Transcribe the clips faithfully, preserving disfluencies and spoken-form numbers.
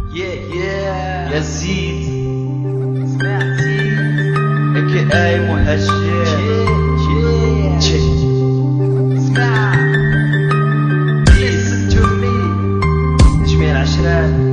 يزيد سمعتي اكي اي مهجر اسمع listen to me جميع العشرات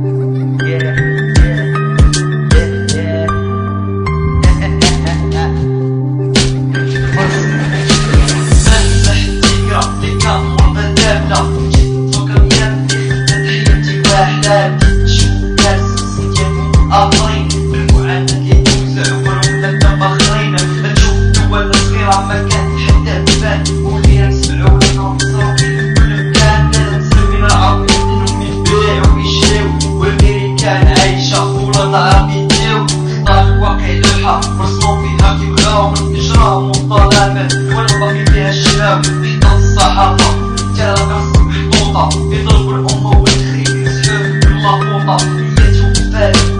آخرين بالمعاناة اللي يوزعون لنا بخرين نشوف دول صغيرة ما كانت حتى تبان ولينا نسمعوا لنا مصروفين كل مكان نسمعوا العرب انهم يبيعوا ويشريو والامريكان عايشة والوضع بيديو اختار الواقع لوحة مرسوم فيها كيبلاو من اجراهم والظلامات والباقي فيها الشراو حتى الصحافة ترى رسم محطوطة يضربوا الأمة والخير يسحبوا بالمخوطة نيتهم فارغ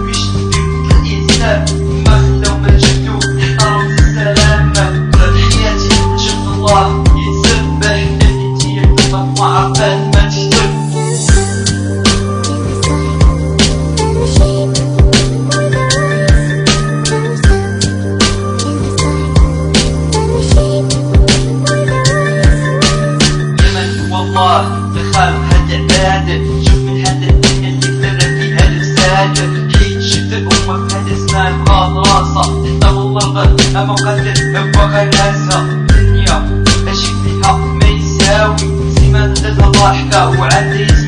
ما خلاو ما جبدو احترمت السلامة تحياتي شفت الله يتسبح نبيتي يدفق وعرفان ما تكتب يمن والله بخالق هاد العبادة شوف من هاد الدنيا اللي كتبنا فيها الرسالة شفت الأمة في هاد اسمها بغاض راسها حتى والله أما قتل أبوها ناسها الدنيا أشي فيها ما يساوي سيما ندتها ضاحكة وعندي